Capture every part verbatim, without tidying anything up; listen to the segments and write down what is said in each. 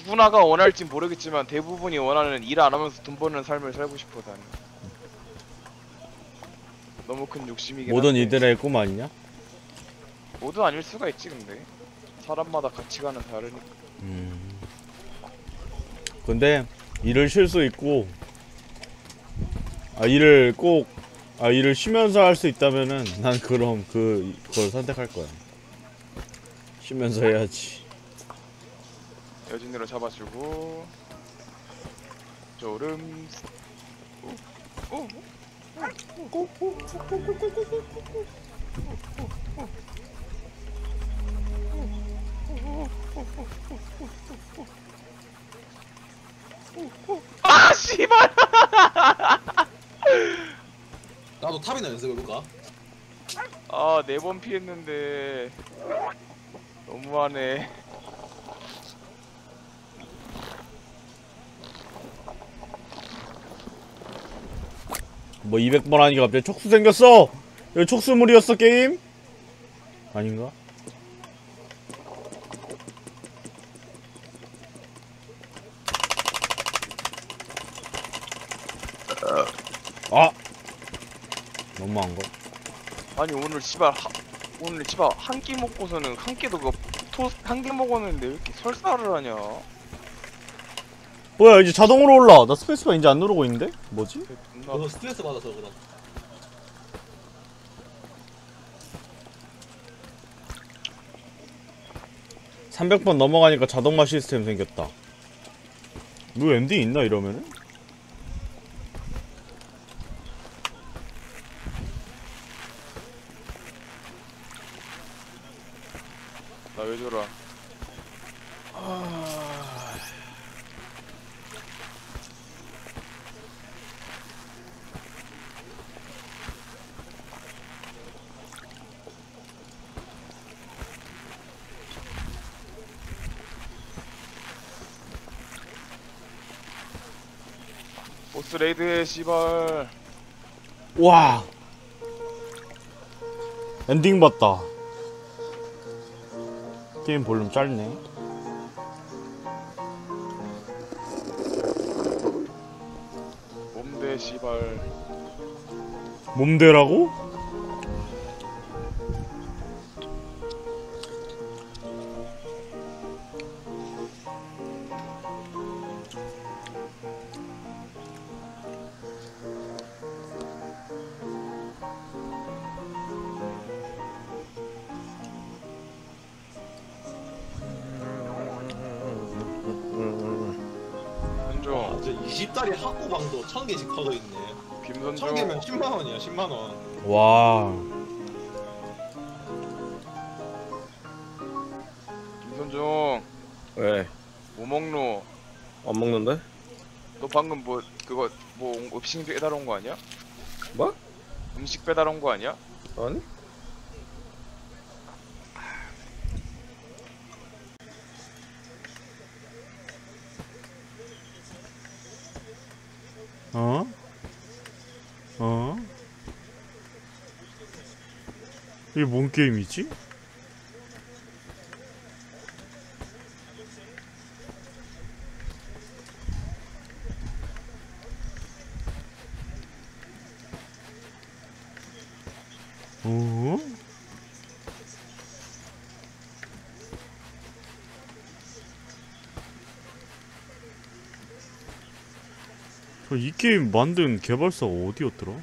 누구나가 원할진 모르겠지만 대부분이 원하는 일 안 하면서 돈 버는 삶을 살고 싶어 나는. 너무 큰 욕심이긴 모든 한데. 이들의 꿈 아니냐? 모두 아닐 수가 있지 근데 사람마다 가치관은 다르니까. 음. 근데 일을 쉴 수 있고 아 일을 꼭 아 일을 쉬면서 할 수 있다면은 난 그럼 그 그걸 선택할 거야. 쉬면서 해야지. 여진으로 잡아주고 졸음. 오, 오, 오, 오, 오, 오, 아 씨발. 나도 탑이나 연습해볼까? 아 네 번 피했는데 너무하네. 뭐 이백 번 하니까 갑자기 촉수 생겼어! 여기 촉수물이었어 게임? 아닌가? 아! 너무한걸? 아니 오늘 씨발 하, 오늘 씨발 한 끼 먹고서는 한 끼도 그 토스 한 개 먹었는데 왜 이렇게 설사를 하냐? 뭐야 이제 자동으로 올라. 나 스페이스바 이제 안 누르고 있는데? 뭐지? 존나 그거 스트레스 받아서 그럼. 삼백 번 넘어가니까 자동화 시스템 생겼다. 뭐 엔딩 있나 이러면은? 나 왜 저러? 보스 레이드해 씨발. 와 엔딩 봤다. 게임 볼륨 짧네. 몸대 씨발. 몸대라고? 현종. 저 이십 달이 학고방도 천 개씩 퍼져있네. 김선종. 천 개면 십만 원이야, 십만 원. 와 김선종. 왜? 뭐 먹노? 안 먹는데? 너 방금 뭐 그거 뭐 음식 배달 온 거 아니야? 뭐? 음식 배달 온 거 아니야? 아니? 어? 어? 이게 뭔 게임이지? 어? 저 이 게임 만든 개발사가 어디였더라?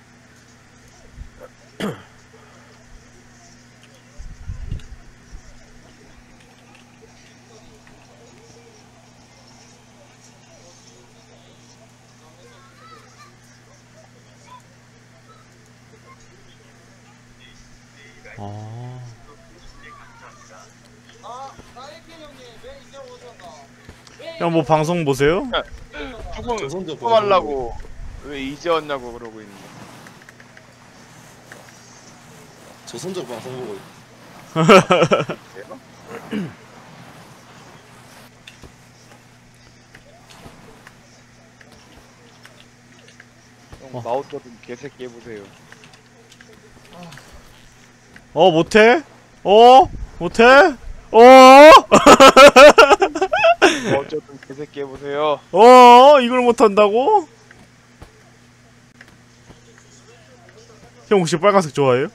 아. 형 뭐 방송 보세요? 죽음 조선족 죽음하려고 왜 이제 왔냐고 그러고 있는. 조선족 방송 보고 있 형 마우스 좀 개새끼 해보세요. 어 못해? 어? 못해? 어? 뭐 어쩔 어쩌든 개새끼 해보세요. 어 이걸 못한다고? 형 혹시 빨간색 좋아해요?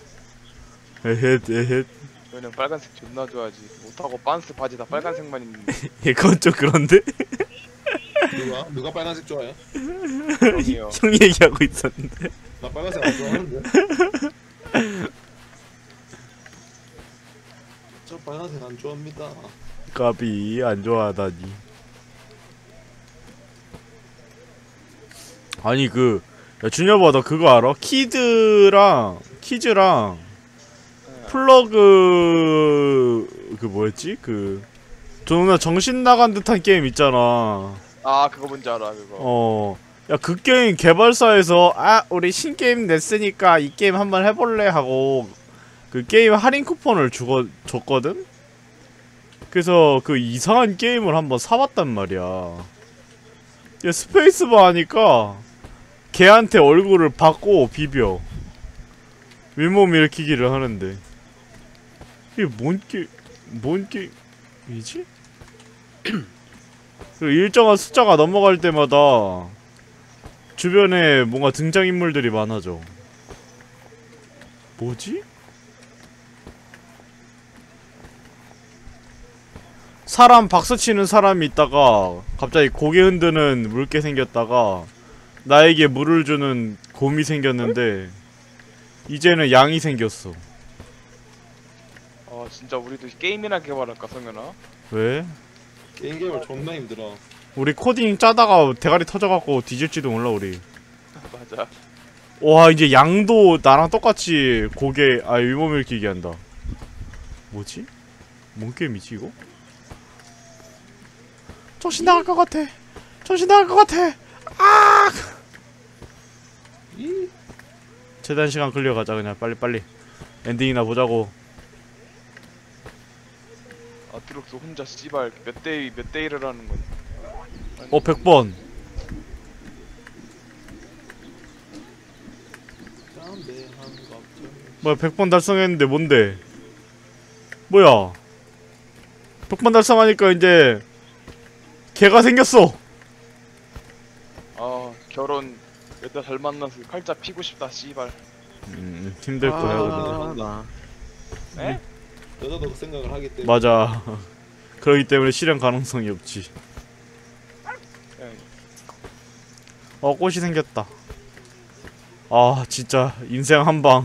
에헷 에헷. 저는 빨간색 존나 좋아하지. 못하고 빤스 바지 다 빨간색만 입는데. 예 그건 좀 그런데? 누가? 누가 빨간색 좋아해? 형이요. 형 얘기하고 있었는데. 나 빨간색 안 좋아하는데. 저 빨간색 안 좋아합니다. 까비 안 좋아하다니. 아니 그 야, 준여봐 너 그거 알아? 키드랑 키즈랑 플러그 그 뭐였지? 그 존나 정신 나간 듯한 게임 있잖아. 아 그거 뭔지 알아 그거. 어. 야 그 게임 개발사에서 아 우리 신게임 냈으니까 이 게임 한번 해볼래 하고 그 게임 할인 쿠폰을 주거 줬거든? 그래서 그 이상한 게임을 한번 사봤단 말이야. 야 스페이스바 하니까 걔한테 얼굴을 받고 비벼 윗몸 일으키기를 하는데 이게 뭔 게.. 뭔 게임이지? 그리고 일정한 숫자가 넘어갈 때마다 주변에 뭔가 등장인물들이 많아져. 뭐지? 사람 박수치는 사람이 있다가 갑자기 고개 흔드는 물개 생겼다가 나에게 물을 주는 곰이 생겼는데 이제는 양이 생겼어. 아 진짜 우리도 게임이나 개발할까 성현아? 왜? 게임 개발 존나 힘들어. 우리 코딩 짜다가 대가리 터져갖고 뒤질지도 몰라 우리. 맞아. 와 이제 양도 나랑 똑같이 고개 아 윗몸 일으키기 한다. 뭐지? 뭔 게임이지 이거? 정신 나갈 것 같아. 정신 나갈 것 같아. 아! 최단 시간 클리어 가자 그냥 빨리 빨리. 엔딩이나 보자고. 아트록스 혼자 씨발 몇 대 몇 대 일을 하는 거니? 어 백 번. 뭐야 백 번 달성했는데 뭔데? 뭐야? 백 번 달성하니까 이제 개가 생겼어. 아 결혼 여자 잘 만나서 칼자 피고 싶다 씨발. 음 힘들 거야. 아, 나. 네? 여자도 그 생각을 하기 때문에. 맞아. 그러기 때문에 실현 가능성이 없지. 예. 어 꽃이 생겼다. 아 진짜 인생 한방.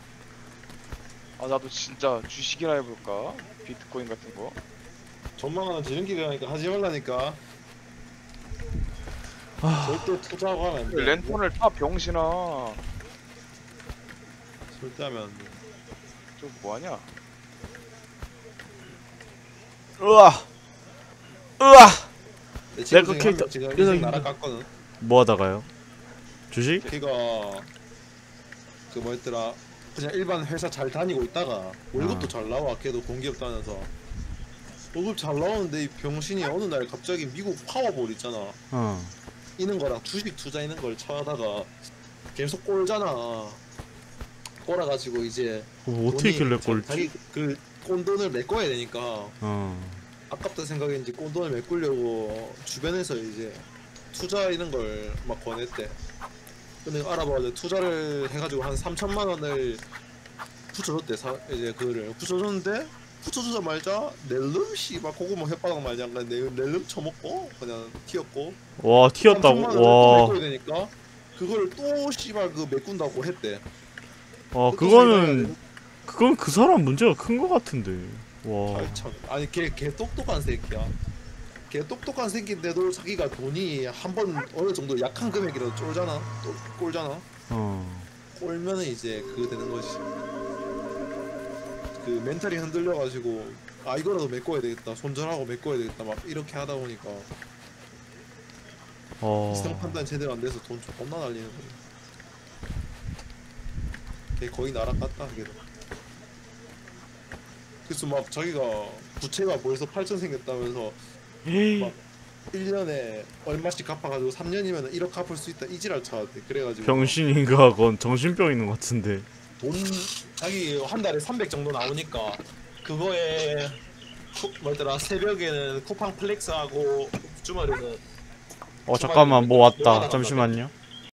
아 나도 진짜 주식이나 해볼까? 비트코인 같은 거. 전망하는 지름길이 하니까 하지 말라니까. 아 절대 투자하고 하면 안 돼. 랜턴을 타 병신아. 절대 하면 안 돼. 저 뭐하냐? 으아 으아. 내 내가 친구 중에 캐릭터- 한 명 지금 이거- 인생 이거- 날아갔거든. 뭐 하다가요? 주식? 걔가 그 뭐였더라, 그냥 일반 회사 잘 다니고 있다가 월급도 아. 잘 나와. 걔도 공기업 다녀서 월급 잘 나오는데 이 병신이 어느 날 갑자기 미국 파워볼 있잖아, 어. 이는 거랑 주식 투자 있는 걸 찾아다가 계속 꼴잖아. 꼴아가지고 이제 어, 어떻게 돈이 길래 자- 꼴지? 자기 그 꼰돈을 메꿔야 되니까 어. 아깝다 생각인지 꼰돈을 메꾸려고 주변에서 이제 투자 이런 걸 막 권했대. 근데 알아봐도 투자를 해가지고 한 삼천만 원을 붙여줬대. 사, 이제 그거를 붙여줬는데 붙여주자마자 낼름 씨발 고구마 혓바닥 마냥 그냥 낼- 낼름 쳐먹고 그냥 튀었고. 와 튀었다고? 삼천만 원을 또 와. 메꿔야 되니까 그걸 또 씨발 그 메꾼다고 했대. 어 또 그거는 그건 그 사람 문제가 큰 거 같은데. 와. 아이 참, 아니 걔, 걔 똑똑한 새끼야. 걔 똑똑한 새끼인데도 자기가 돈이 한 번 어느 정도 약한 금액이라도 쫄잖아. 또 꼴잖아. 어. 꼴면은 이제 그거 되는 거지. 그 멘탈이 흔들려가지고 아 이거라도 메꿔야 되겠다, 손절하고 메꿔야 되겠다 막 이렇게 하다 보니까 어. 시장 판단 제대로 안 돼서 돈 존나 날리는 거야. 걔 거의 날아갔다 걔도. 그래서 막 자기가 부채가 벌써 팔천 생겼다면서 에이. 막 일 년에 얼마씩 갚아가지고 삼 년이면 일억 갚을 수 있다 이지랄 차대. 그래가지고 병신인가 그건 정신병 있는 것 같은데. 돈 자기 한 달에 삼백 정도 나오니까 그거에 코, 뭐더라 새벽에는 쿠팡 플렉스하고 주말에는 어 잠깐만 뭐 왔다 잠시만요